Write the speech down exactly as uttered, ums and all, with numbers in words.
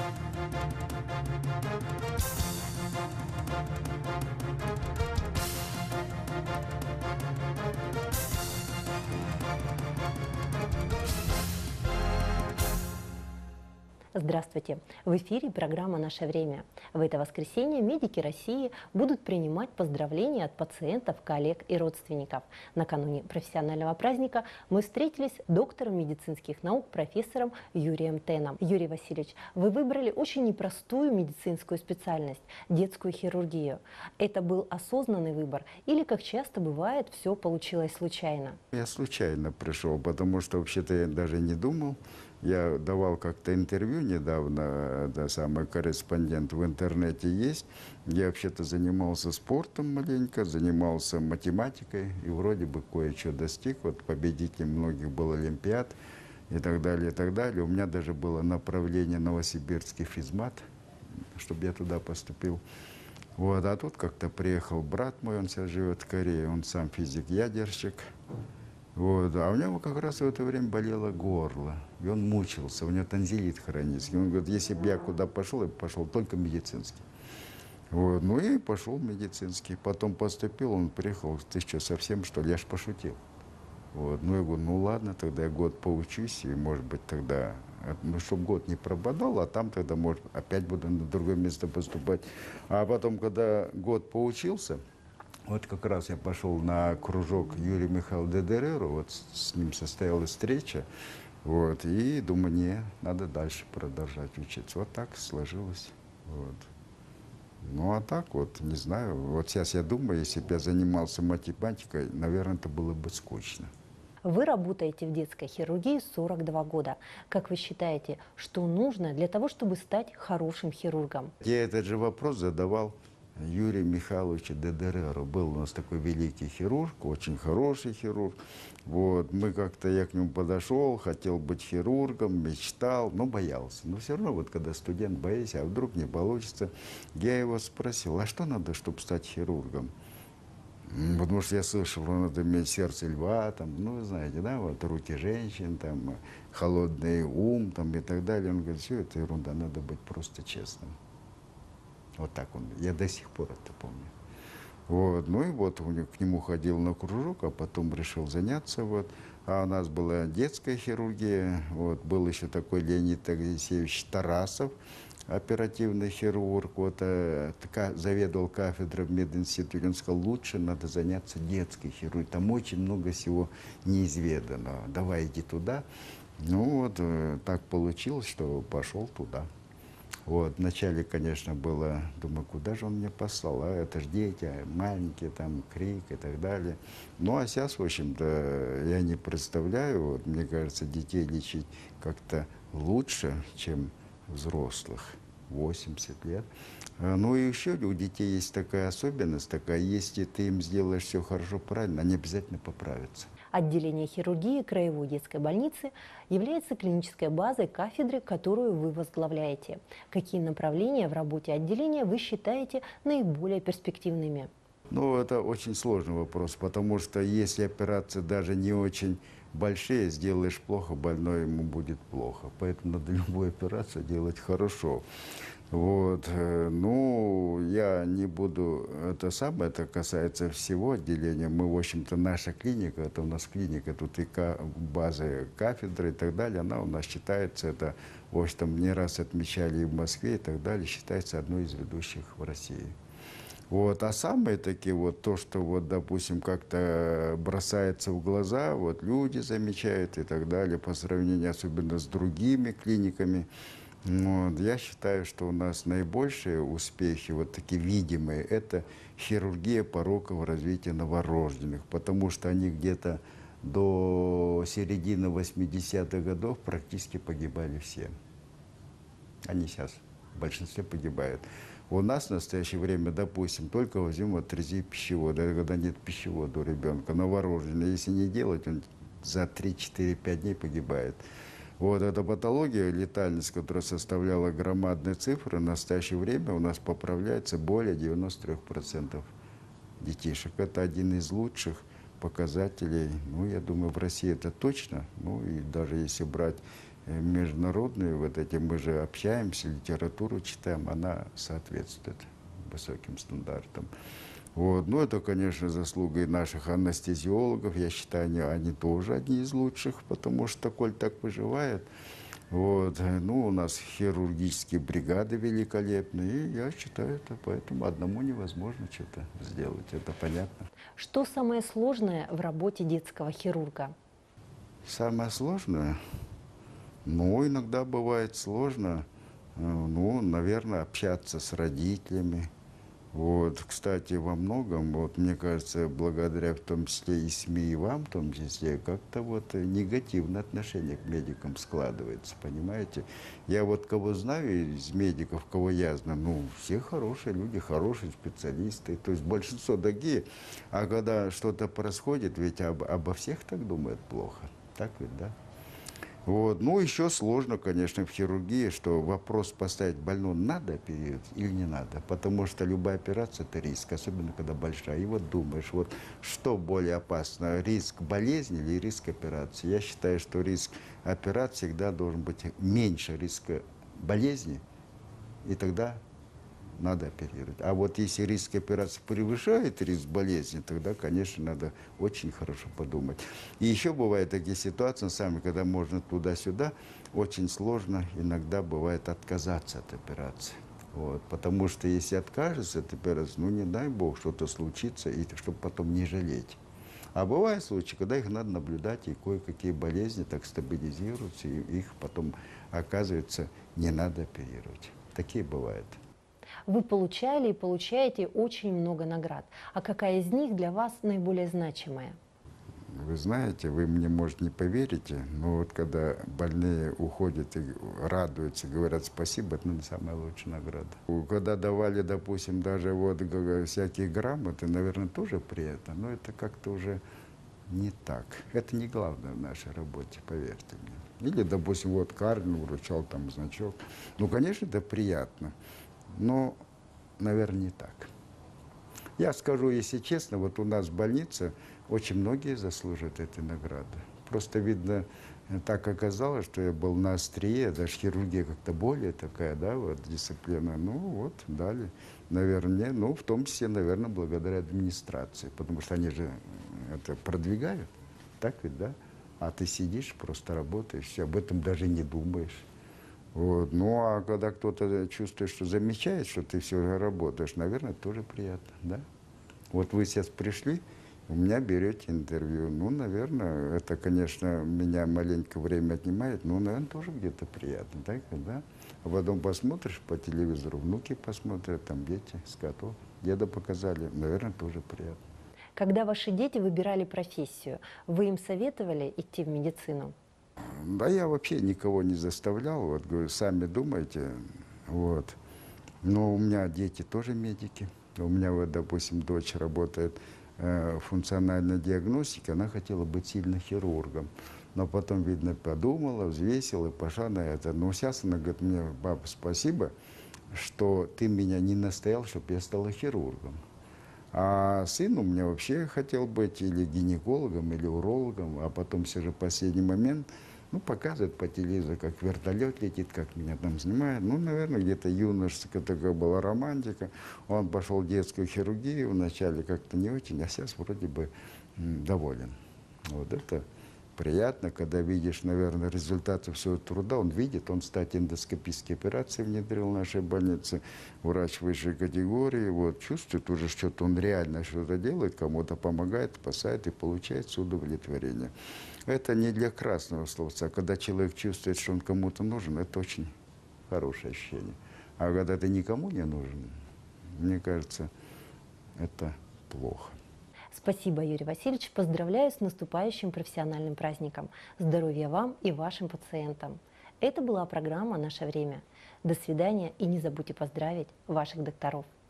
Здравствуйте! В эфире программа «Наше время». В это воскресенье медики России будут принимать поздравления от пациентов, коллег и родственников. Накануне профессионального праздника мы встретились с доктором медицинских наук, профессором Юрием Теном. Юрий Васильевич, вы выбрали очень непростую медицинскую специальность – детскую хирургию. Это был осознанный выбор или, как часто бывает, все получилось случайно? Я случайно пришел, потому что вообще-то я даже не думал. Я давал как-то интервью недавно, да, самый корреспондент в интернете есть. Я вообще-то занимался спортом маленько, занимался математикой и вроде бы кое-что достиг. Вот победитель многих был олимпиад и так далее, и так далее. У меня даже было направление новосибирский физмат, чтобы я туда поступил. Вот, а тут как-то приехал брат мой, он сейчас живет в Корее, он сам физик-ядерщик. Вот. А у него как раз в это время болело горло, и он мучился, у него танзилит хронический. Он говорит, если бы я куда пошел, я бы пошел только медицинский. Вот. Ну и пошел медицинский. Потом поступил, он приехал, ты что, совсем что ли? Я ж пошутил. Вот. Ну я говорю, ну ладно, тогда я год поучусь, и может быть тогда, ну чтобы год не пропадал, а там тогда, может, опять буду на другое место поступать. А потом, когда год поучился, вот как раз я пошел на кружок Юрия Михайловича Дедерера, вот с ним состоялась встреча, вот, и думаю, не, надо дальше продолжать учиться. Вот так сложилось. Вот. Ну, а так вот, не знаю, вот сейчас я думаю, если бы я занимался математикой, наверное, это было бы скучно. Вы работаете в детской хирургии сорок два года. Как вы считаете, что нужно для того, чтобы стать хорошим хирургом? Я этот же вопрос задавал Юрию Михайловичу Дедереру. Был у нас такой великий хирург, очень хороший хирург. Вот. Мы как-то, я к нему подошел, хотел быть хирургом, мечтал, но боялся. Но все равно, вот когда студент боится, а вдруг не получится, я его спросил, а что надо, чтобы стать хирургом? Потому что я слышал, что надо иметь сердце льва, там, ну, вы знаете, да, вот руки женщин, там, холодный ум, там, и так далее. Он говорит, все это ерунда, надо быть просто честным. Вот так он, я до сих пор это помню. Вот, ну и вот к нему ходил на кружок, а потом решил заняться. Вот. А у нас была детская хирургия, вот, был еще такой Леонид Алексеевич Тарасов, оперативный хирург, вот, э, така, заведовал кафедрой в мединституте. Он сказал, лучше надо заняться детской хирургией, там очень много всего неизведанного, давай иди туда. Ну вот, э, так получилось, что пошел туда. Вот, вначале, конечно, было, думаю, куда же он меня послал, а это же дети, маленькие, там, крик и так далее. Ну, а сейчас, в общем-то, я не представляю, вот, мне кажется, детей лечить как-то лучше, чем взрослых, восемьдесят лет. Ну, и еще у детей есть такая особенность, такая, если ты им сделаешь все хорошо, правильно, они обязательно поправятся. Отделение хирургии Краевой детской больницы является клинической базой кафедры, которую вы возглавляете. Какие направления в работе отделения вы считаете наиболее перспективными? Ну, это очень сложный вопрос, потому что если операции даже не очень большие, сделаешь плохо, больной ему будет плохо. Поэтому надо любую операцию делать хорошо. Вот. Ну, я не буду, это самое, это касается всего отделения. Мы, в общем-то, наша клиника, это у нас клиника, тут и базы кафедры и так далее, она у нас считается, это, в общем-то, не раз отмечали и в Москве и так далее, считается одной из ведущих в России. Вот. А самые такие вот, то, что вот, допустим, как-то бросается в глаза, вот люди замечают и так далее, по сравнению особенно с другими клиниками. Вот. Я считаю, что у нас наибольшие успехи, вот такие видимые, это хирургия пороков развития новорожденных, потому что они где-то до середины восьмидесятых годов практически погибали все. Они сейчас в большинстве погибают. У нас в настоящее время, допустим, только возьмем отрези пищевода, когда нет пищевода у ребенка, новорожденный, если не делать, он за три-четыре-пять дней погибает. Вот эта патология, летальность, которая составляла громадные цифры, в настоящее время у нас поправляется более девяноста трёх процентов детишек. Это один из лучших показателей, ну, я думаю, в России это точно. Ну, и даже если брать э, международные, вот эти, мы же общаемся, литературу читаем, она соответствует высоким стандартам. Вот. Ну, это, конечно, заслуга и наших анестезиологов. Я считаю, они, они тоже одни из лучших, потому что, коль так выживает, вот. Ну, у нас хирургические бригады великолепные, и я считаю, это поэтому одному невозможно что-то сделать, это понятно. Что самое сложное в работе детского хирурга? Самое сложное, ну, иногда бывает сложно, э, ну, наверное, общаться с родителями. Вот, кстати, во многом, вот, мне кажется, благодаря в том числе и СМИ, и вам в том числе, как-то вот негативное отношение к медикам складывается, понимаете? Я вот кого знаю из медиков, кого я знаю, ну, все хорошие люди, хорошие специалисты, то есть большинство такие, а когда что-то происходит, ведь об, обо всех так думают плохо, так ведь, да? Вот. Ну, еще сложно, конечно, в хирургии, что вопрос поставить больному, надо оперировать или не надо. Потому что любая операция – это риск, особенно когда большая. И вот думаешь, вот что более опасно, риск болезни или риск операции? Я считаю, что риск операции всегда должен быть меньше риска болезни, и тогда надо оперировать. А вот если риск операции превышает риск болезни, тогда, конечно, надо очень хорошо подумать. И еще бывают такие ситуации, сами, когда можно туда-сюда, очень сложно иногда бывает отказаться от операции. Вот. Потому что если откажешься от операции, ну не дай бог, что-то случится, и чтобы потом не жалеть. А бывают случаи, когда их надо наблюдать, и кое-какие болезни так стабилизируются, и их потом, оказывается, не надо оперировать. Такие бывают. Вы получали и получаете очень много наград. А какая из них для вас наиболее значимая? Вы знаете, вы мне, может, не поверите, но вот когда больные уходят и радуются, говорят спасибо, это, наверное, самая лучшая награда. Когда давали, допустим, даже вот всякие грамоты, наверное, тоже приятно, но это как-то уже не так. Это не главное в нашей работе, поверьте мне. Или, допустим, вот Карлин вручал там значок. Ну, конечно, это приятно, но, наверное, не так. Я скажу, если честно, вот у нас в больнице очень многие заслуживают этой награды. Просто, видно, так оказалось, что я был на острие, даже хирургия как-то более такая, да, вот, дисциплина. Ну, вот, дали, наверное, ну, в том числе, наверное, благодаря администрации, потому что они же это продвигают, так ведь, да? А ты сидишь, просто работаешь, все, об этом даже не думаешь. Вот. Ну, а когда кто-то чувствует, что замечает, что ты все работаешь, наверное, тоже приятно, да? Вот вы сейчас пришли, у меня берете интервью. Ну, наверное, это, конечно, меня маленько время отнимает, но, наверное, тоже где-то приятно, так, да? А потом посмотришь по телевизору, внуки посмотрят, там дети, скотов, деда показали, наверное, тоже приятно. Когда ваши дети выбирали профессию, вы им советовали идти в медицину? Да я вообще никого не заставлял, вот говорю, сами думайте, вот. Но у меня дети тоже медики. У меня вот, допустим, дочь работает э, в функциональной диагностике, она хотела быть сильно хирургом. Но потом, видно, подумала, взвесила и пошла на это. Но сейчас она говорит мне: папа, спасибо, что ты меня не настоял, чтобы я стала хирургом. А сын у меня вообще хотел быть или гинекологом, или урологом, а потом все же в последний момент, ну, показывает по телевизору, как вертолет летит, как меня там снимают. Ну, наверное, где-то юношеская такая была романтика. Он пошел в детскую хирургию, вначале как-то не очень, а сейчас вроде бы м, доволен. Вот это приятно, когда видишь, наверное, результаты всего труда. Он видит, он, кстати, эндоскопические операции внедрил в нашей больнице, врач высшей категории, вот, чувствует уже что-то, он реально что-то делает, кому-то помогает, спасает и получает удовлетворение. Это не для красного словца, а когда человек чувствует, что он кому-то нужен, это очень хорошее ощущение. А когда ты никому не нужен, мне кажется, это плохо. Спасибо, Юрий Васильевич. Поздравляю с наступающим профессиональным праздником. Здоровья вам и вашим пациентам. Это была программа «Наше время». До свидания и не забудьте поздравить ваших докторов.